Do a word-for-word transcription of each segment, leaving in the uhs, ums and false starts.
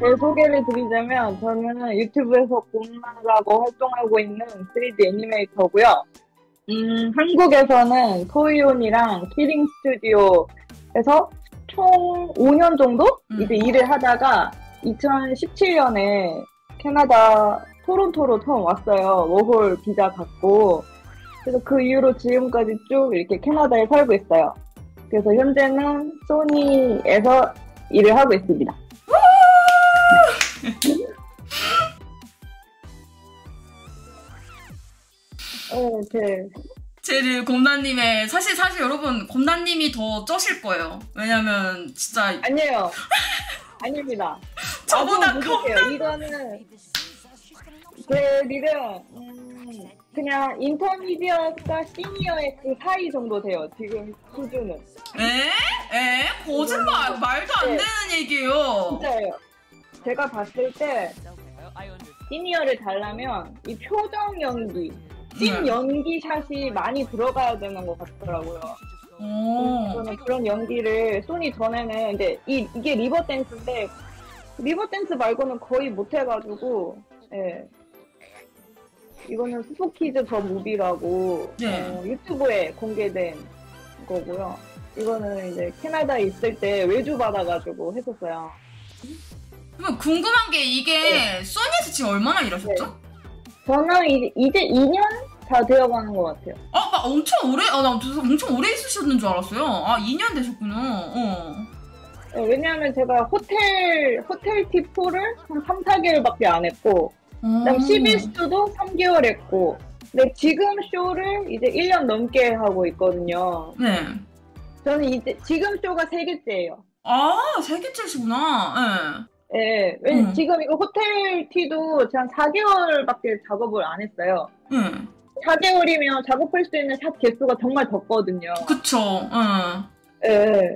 네, 소개를 드리자면 저는 유튜브에서 곰나라고 활동하고 있는 쓰리디 애니메이터고요. 음, 한국에서는 토이온이랑 키링 스튜디오에서 총 오 년 정도 음. 이제 일을 하다가 이천십칠 년에 캐나다 토론토로 처음 왔어요. 워홀 비자 갖고. 그래서 그 이후로 지금까지 쭉 이렇게 캐나다에 살고 있어요. 그래서 현재는 소니에서 일을 하고 있습니다. 어, 네. 제일 곰나님의 사실 사실 여러분 곰나님이 더 쩌실 거예요. 왜냐면 진짜 아니에요. 아닙니다. 저보다 아주 부족해요. 이거는 제 릴은 음, 그냥 인터미디어과 시니어의 그 사이 정도 돼요. 지금 수준은. 에? 에? 거짓말! 말도 안 네. 되는 얘기예요. 진짜예요. 제가 봤을 때 시니어를 달라면 이 표정 연기, 찐 네. 연기 샷이 많이 들어가야 되는 것 같더라고요. 오. 저는 그런 연기를 소니 전에는 이제 이, 이게 리버 댄스인데 리버 댄스 말고는 거의 못 해가지고 예. 이거는 스포키즈 더 무비라고 네. 어, 유튜브에 공개된 거고요. 이거는 이제 캐나다에 있을 때 외주 받아가지고 했었어요. 그러면 궁금한 게 이게 네. 소니에서 지금 얼마나 일하셨죠? 네. 저는 이제, 이제 이 년 다 되어가는 것 같아요. 아, 막 엄청 오래, 아, 나 엄청 오래 있으셨는 줄 알았어요. 아, 이 년 되셨구나. 어. 네, 왜냐하면 제가 호텔 호텔 티포를 한 삼, 사 개월밖에 안 했고 그다음 시비스도 삼 개월 했고 근데 지금 쇼를 이제 일 년 넘게 하고 있거든요. 네. 저는 이제 지금 쇼가 세 개째예요. 아, 세 개째시구나. 예. 네, 왜냐면 음. 지금 이거 호텔 티도 한 사 개월밖에 작업을 안 했어요. 응. 사 개월이면 작업할 수 있는 샷 개수가 정말 적거든요. 그쵸. 응. 네.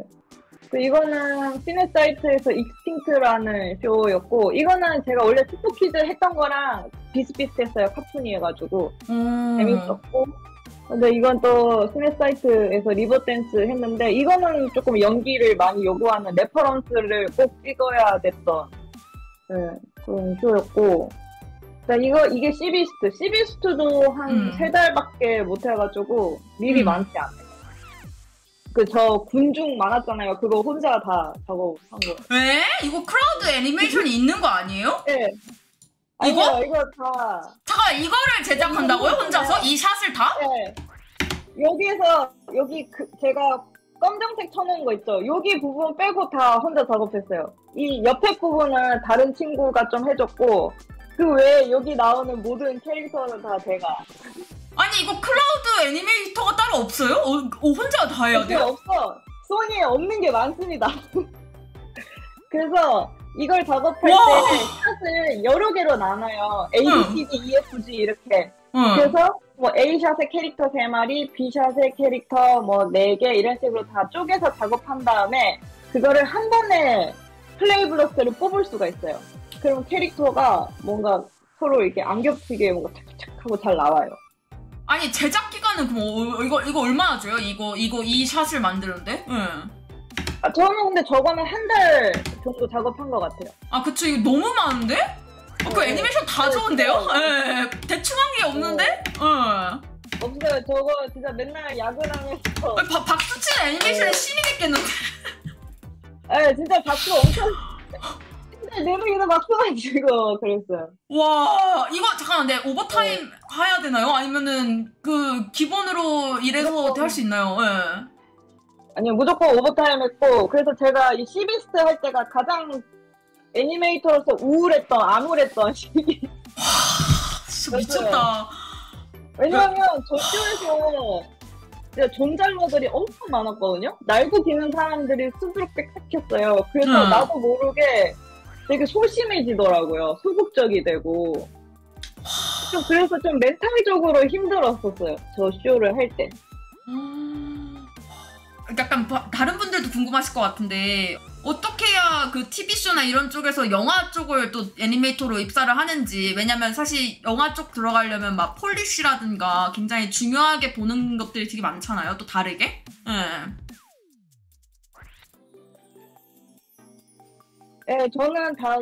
이거는 시네사이트에서 익스팅트라는 쇼였고 이거는 제가 원래 스포키즈 했던 거랑 비슷비슷했어요. 카툰이 해가지고 음. 재밌었고 근데 이건 또 시네사이트에서 리버댄스 했는데 이거는 조금 연기를 많이 요구하는 레퍼런스를 꼭 찍어야 됐던 네, 그런 쇼였고 이거 이게 시비스트 시비스트도 한 세 음. 달밖에 못 해가지고 일이 음. 많지 않아요. 그 저 군중 많았잖아요. 그거 혼자 다 작업한 거. 왜? 이거 크라우드 애니메이션이 있는 거 아니에요? 네. 이거? 아니요, 이거 다. 잠깐 이거를 제작한다고요? 혼자서? 이 샷을 다? 네. 여기에서 여기 그 제가 검정색 쳐놓은 거 있죠. 여기 부분 빼고 다 혼자 작업했어요. 이 옆에 부분은 다른 친구가 좀 해줬고 그 외에 여기 나오는 모든 캐릭터는 다 제가. 아니 이거 클라우드 애니메이터가 따로 없어요? 어, 어, 혼자 다 해야 돼요? 없어. 소니에 없는 게 많습니다. 그래서 이걸 작업할 와. 때 샷을 여러 개로 나눠요. A, B, C, D, E, F, G 이렇게. 응. 그래서 뭐 A샷의 캐릭터 세 마리, B샷의 캐릭터 뭐 네 개 이런 식으로 다 쪼개서 작업한 다음에 그거를 한 번에 플레이 블록스를 뽑을 수가 있어요. 그럼 캐릭터가 뭔가 서로 이렇게 안 겹치게 뭔가 착착 하고 잘 나와요. 아니 제작 기간은 그럼 어, 이거 이거 얼마나 줘요? 이거 이거 이 샷을 만드는데? 응. 아, 저는 근데 저거는 한 달 정도 작업한 것 같아요. 아 그쵸 이거 너무 많은데? 어, 그 네. 애니메이션 다 네, 좋은데요? 네. 예. 대충 한 게 없는데? 응. 없어요. 저거 진짜 맨날 야근하면서. 아, 바, 박수 치는 애니메이션에 네. 신이 됐겠는데? 네, 진짜 박수 엄청. 진짜 내부에서 박수만 치고 그랬어요. 와 이거 잠깐만 내 오버타임 네. 해야 되나요? 아니면은 그 기본으로 일해서 할 수 있나요? 예. 아니요 무조건 오버타임 했고 그래서 제가 이 시비스트 할 때가 가장 애니메이터로서 우울했던 암울했던 시기. 와 진짜 미쳤다. 왜냐면 저 쇼에서 진짜 존잘러들이 엄청 많았거든요. 날고 기는 사람들이 스스로 빽빽했어요. 그래서 음. 나도 모르게 되게 소심해지더라고요. 소극적이 되고. 좀 그래서 좀 멘탈적으로 힘들었었어요. 저 쇼를 할 때. 음... 약간 바, 다른 분들도 궁금하실 것 같은데 어떻게 해야 그 티비쇼나 이런 쪽에서 영화 쪽을 또 애니메이터로 입사를 하는지. 왜냐면 사실 영화 쪽 들어가려면 막 폴리시라든가 굉장히 중요하게 보는 것들이 되게 많잖아요. 또 다르게. 네. 네, 저는 다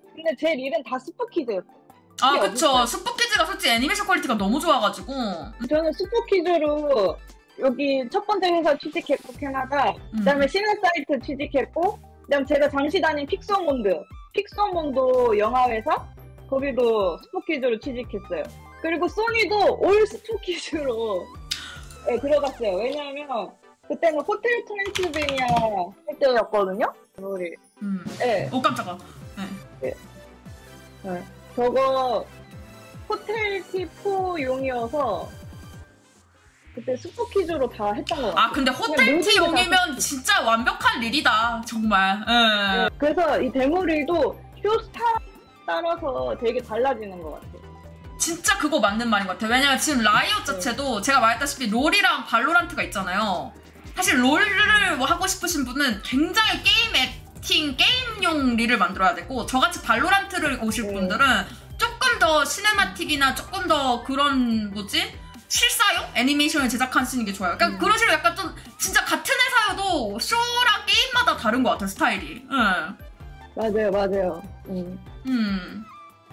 근데 제 릴은 다 스포키즈였어요. 아 그쵸. 스포키즈가 솔직히 애니메이션 퀄리티가 너무 좋아가지고. 저는 스포키즈로 여기 첫 번째 회사 취직했고 캐나다, 음. 그다음에 시네사이트 취직했고, 그다음 제가 잠시 다닌 픽서몬드, 픽서몬드 영화회사 거기도 스포키즈로 취직했어요. 그리고 소니도 올 스포키즈로 네, 들어갔어요. 왜냐하면 그때는 호텔 트랜실베니아 할 때였거든요. 우리. 음. 네. 오 깜짝아. 네. 네. 네. 저거 호텔 티포용이어서 그때 스포키즈로 다 했던 것 같아요. 아 근데 호텔티용이면 진짜 완벽한 릴이다 정말. 네. 네. 그래서 이 데모릴도 쇼스타 따라서 되게 달라지는 것 같아요. 진짜 그거 맞는 말인 것 같아요. 왜냐면 지금 라이엇 자체도 네. 제가 말했다시피 롤이랑 발로란트가 있잖아요. 사실 롤을 하고 싶으신 분은 굉장히 게임 액팅, 게임용 릴을 만들어야 되고, 저같이 발로란트를 오실 네. 분들은 조금 더 시네마틱이나 조금 더 그런 뭐지? 실사용 애니메이션을 제작하시는 게 좋아요. 그러니까 음. 그런 식으로 약간 좀 진짜 같은 회사여도 쇼랑 게임마다 다른 것 같아요, 스타일이. 응. 맞아요, 맞아요. 음. 음.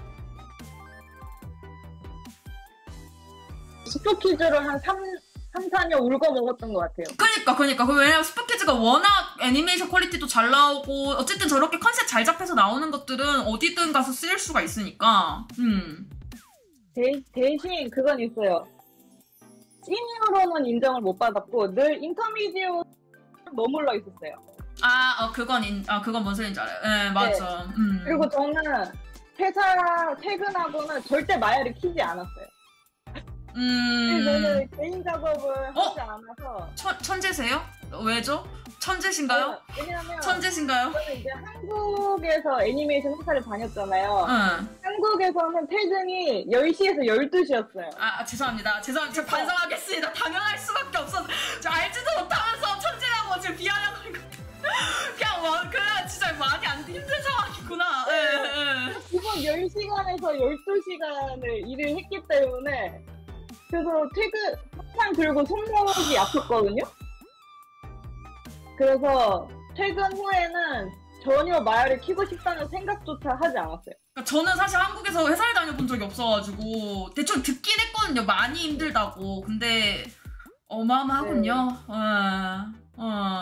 스포키즈를 한 삼, 사 년 울고 먹었던 것 같아요. 그니까, 그니까. 왜냐면 스포키즈가 워낙 애니메이션 퀄리티도 잘 나오고, 어쨌든 저렇게 컨셉 잘 잡혀서 나오는 것들은 어디든 가서 쓰일 수가 있으니까. 음. 대, 대신 그건 있어요. 시니어로는 인정을 못 받았고 늘 인터미디어 머물러 있었어요. 아, 어, 그건 인, 아, 그건 뭔 소리인지 알아요. 네, 맞아. 네. 음. 그리고 저는 회사 퇴근하고는 절대 마야를 키지 않았어요. 음. 저는 개인 작업을 어? 하지 않아서. 천, 천재세요? 왜죠? 천재신가요? 어, 왜냐면 천재신가요? 저는 이제 한국에서 애니메이션 회사를 다녔잖아요. 응. 한국에서는 퇴근이 열 시에서 열두 시였어요. 아, 아 죄송합니다. 죄송합니다. 제가 반성하겠습니다. 당연할 수밖에 없어서. 저 알지도 못하면서 천재라고 지금 비하하고 있거든요. 그냥 와, 그냥 진짜 많이 안 힘든 상황이구나. 네. 예, 예. 기본 열 시간에서 열두 시간을 일을 했기 때문에 그래서 퇴근 항상 들고 손목이 아팠거든요. 그래서 퇴근 후에는 전혀 마야를 키고 싶다는 생각조차 하지 않았어요. 그러니까 저는 사실 한국에서 회사를 다녀본 적이 없어가지고 대충 듣긴 했거든요. 많이 힘들다고. 근데 어마어마하군요. 네. 어, 어.